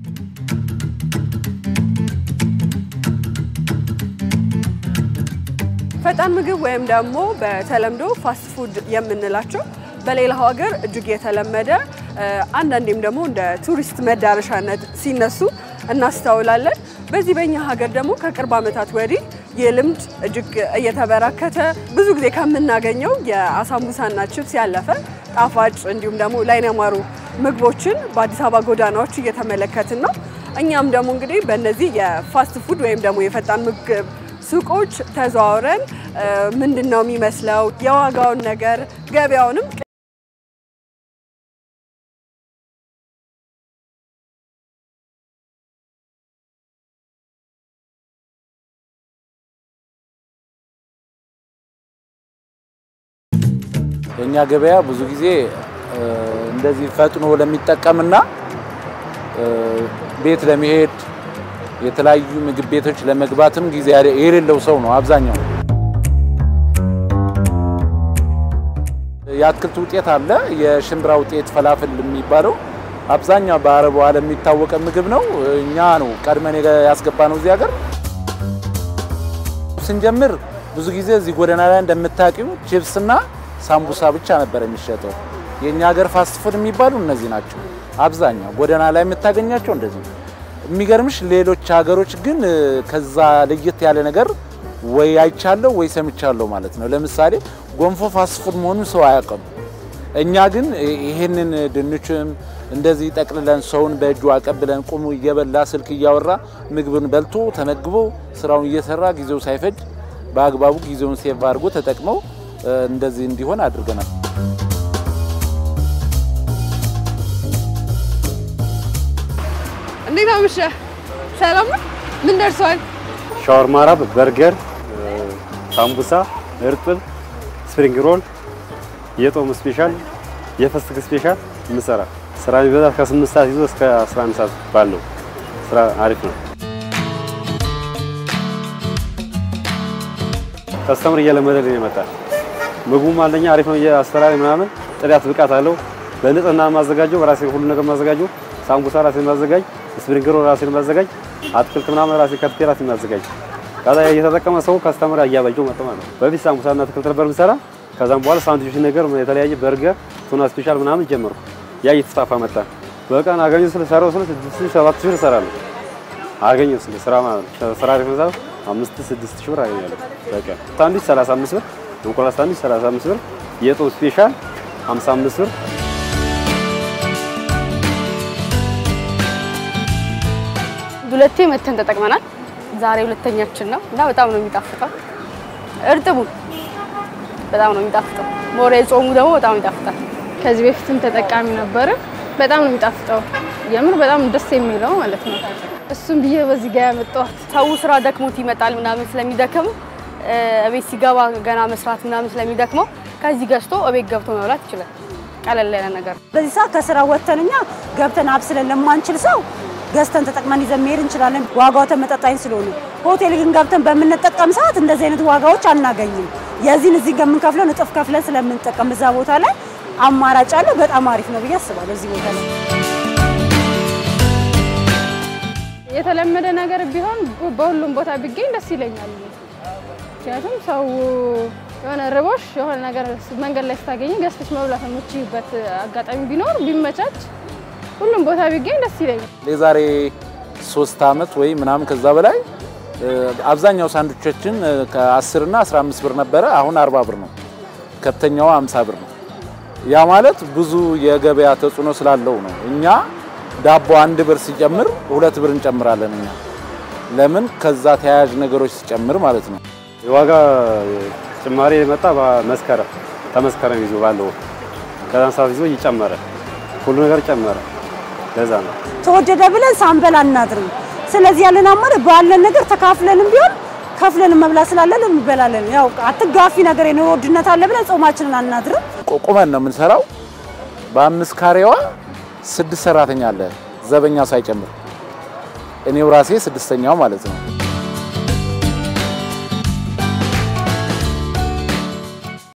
ፈጣን ምግብ ወይም ደግሞ በተለምዶ ፋስት ፉድ የምንላቸው በሌላ ሀገር እጅግ የተለመደ አንዳንዴም ደግሞ እንደ ቱሪስት መዳረሻነት ሲነሱ እናስተውላለን። በዚህ በእኛ ሀገር ደግሞ ከቅርብ ዓመታት ወዲህ የልምድ እጅግ እየተበራከተ ብዙ ጊዜ ከምናገኘው የአሳምቡሳና ቺፕስ ያለፈ ጣፋጭ እንዲሁም ደግሞ ላይን ያማሩ ምግቦችን በአዲስ አበባ ጎዳናዎች እየተመለከትን ነው። እኛም ደግሞ እንግዲህ በእነዚህ የፋስት ፉድ ወይም ደግሞ የፈጣን ምግብ ሱቆች ተዘዋውረን ምንድነው የሚመስለው የዋጋውን ነገር ገበያውንም የኛ ገበያ ብዙ ጊዜ እንደዚህ ፈጥኖ ለሚጠቀምና ቤት ለመሄድ የተለያዩ ምግብ ቤቶች ለመግባትም ጊዜ የሌለው ሰው ነው አብዛኛው። የአትክልት ውጤት አለ የሽምብራ ውጤት ፈላፍል የሚባለው አብዛኛው በአረቡ ዓለም የሚታወቅ ምግብ ነው። እኛ ነው ቀድመን ያስገባነው እዚህ ሀገር። ስንጀምር ብዙ ጊዜ እዚህ ጎዳና ላይ እንደምታውቁ ቺፕስና ሳምቡሳ ብቻ ነበር የሚሸጠው። የኛ ሀገር ፋስት ፉድ የሚባሉ እነዚህ ናቸው አብዛኛው ጎዳና ላይ የምታገኛቸው እንደዚህ። የሚገርምሽ ሌሎች ሀገሮች ግን ከዛ ለየት ያለ ነገር ወይ አይቻለው ወይ ሰምቻለሁ ማለት ነው። ለምሳሌ ጎንፎ ፋስት ፉድ መሆኑን ሰው አያውቅም። እኛ ግን ይሄንን ድንችም እንደዚህ ጠቅልለን ሰውን በእጁ አቀብለን ቆሞ እየበላ ስልክ እያወራ ምግብን በልቶ ተመግቦ ስራውን እየሰራ ጊዜው ሳይፈጅ በአግባቡ ጊዜውን ሴቭ አድርጎ ተጠቅመው እንደዚህ እንዲሆን አድርገናል። እንዴት አመሸ? ሰላም ነው? ምን ደርሷል? ሻወርማ ራብ፣ በርገር፣ ሳምቡሳ፣ እርጥብ፣ ስፕሪንግ ሮል፣ የጦም ስፔሻል፣ የፍስክ ስፔሻል ምሰራ ስራ ቢበዛ ከ8 ሰዓት ይዞ እስከ 11 ሰዓት ባለው ስራ አሪፍ ነው። ከስተመር እየለመደልን ይመጣል። ምግቡም አንደኛ አሪፍ ነው። የአሰራር ምናምን ጥራት ብቃት አለው። በንጽህና ማዘጋጀው ራሴ ሁሉ ነገር ማዘጋጀው ሳምቡሳ ራሴ ማዘጋጅ ስፕሪንግ ሮል ራሴ ማዘጋጅ አትክልት ምናምን ራሴ ከትፌ ራሴ ማዘጋጅ ከዛ እየተጠቀመ ሰው ከስተመር ያያበጀው መጣ ማለት ነው። በፊት ሳምቡሳና አትክልት ነበር ምሰራ። ከዛም በኋላ ሳንድዊች ነገር የተለያየ በርገር ቱና ስፔሻል ምናምን ጀመርኩ። ያ እየተስፋፋ መጣ። በቀን አገኘው ስለ ሰራው ስለ 6-7 ሺህ እሰራለሁ። አገኘው ስለ ስራ ማለት ነው። ስራ አሪፍ ነው። 5-6 ሺህ ብር አገኛለሁ በቀን። ሳንድዊች 35 ብር፣ እንቁላል ሳንድዊች 35 ብር፣ የጦም ስፔሻል 55 ብር። ሁለቴ መተን ተጠቅመናል። ዛሬ ሁለተኛችን ነው እና በጣም ነው የሚጣፍጠው። እርጥቡ በጣም ነው የሚጣፍጠው። ሞሬ ጾሙ ደግሞ በጣም ይጣፍጣል። ከዚህ በፊትም ተጠቃሚ ነበር። በጣም ነው የሚጣፍጠው። የምር በጣም ደስ የሚለው ማለት ነው። እሱም ብዬ በዚህ ጋር ያመጣሁት ሰው ስራ ደክሞት ይመጣል ምናምን ስለሚደክም እቤት ሲገባ ገና መስራት ምናምን ስለሚደክመው ከዚህ ገዝቶ እቤት ገብቶ መብላት ይችላል። ቀለል ያለ ነገር። በዚህ ሰዓት ከስራ ወጥተንኛ ገብተን አብስለን ለማንችል ሰው ገዝተን ተጠቅመን ይዘን መሄድ እንችላለን። ዋጋው ተመጣጣኝ ስለሆነ ሆቴል ግን ገብተን በመንጠቀም ሰዓት እንደዚህ አይነት ዋጋዎች አናገኝም። የዚህን እዚህ ጋር የምንከፍለው እጥፍ ከፍለን ስለምንጠቀም እዛ ቦታ ላይ አማራጭ አለ። በጣም አሪፍ ነው ብዬ አስባለሁ። እዚህ ቦታ ላይ የተለመደ ነገር ቢሆን በሁሉም ቦታ ቢገኝ ደስ ይለኛል። ምክንያቱም ሰው የሆነ ርቦሽ የሆነ ነገር መንገድ ላይ ስታገኝ ገዝተሽ መብላት የምትችይበት አጋጣሚ ቢኖር ቢመቻች ሁሉም ቦታ ቢገኝ ደስ ይለኛል። ለዛሬ 3 አመት ወይ ምናምን ከዛ በላይ አብዛኛው ሳንድዊቾችን ከ10 እና 15 ብር ነበረ። አሁን 40 ብር ነው። ከፍተኛው 50 ብር ነው። ያ ማለት ብዙ የገበያ ተጽዕኖ ስላለው ነው። እኛ ዳቦ 1 ብር ሲጨምር 2 ብር እንጨምራለን እኛ። ለምን ከዛ ተያያዥ ነገሮች ሲጨምር ማለት ነው። የዋጋ ጭማሪ የመጣ በመስከረም ተመስከረም ይዞ ባለው ከዛን ሰዓት ይዞ ይጨመረ ሁሉ ነገር ጨመረ። ለዛ ነው ተወደደ ብለን ሳንበላ እናድርም። ስለዚህ ያለን አማራጭ ባለን ነገር ተካፍለንም ቢሆን ከፍለን መብላት ስላለን እንበላለን። ያው አትጋፊ ነገር የኑሮ ውድነት አለ ብለን ጾማችንን አናድርም። ቆቆመን ነው የምንሰራው። በ5 ካሬዋ 6 ሰራተኛ አለ ዘበኛ ሳይጨምር። እኔው ራሴ 6ኛው ማለት ነው።